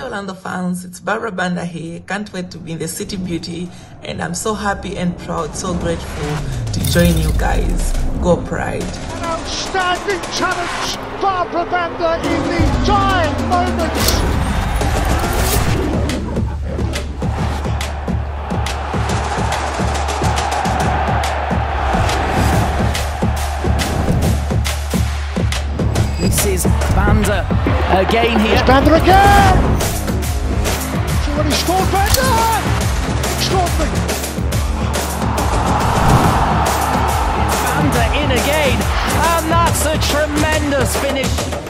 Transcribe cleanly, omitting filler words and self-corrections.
Orlando fans, it's Barbra Banda here. Can't wait to be in the City Beauty, and I'm so happy and proud, so grateful to join you guys. Go Pride. An outstanding challenge, Barbra Banda in the dying moments. This is Banda again here. It's Banda again! She's already scored. Banda! Extraordinary. Banda in again, and that's a tremendous finish.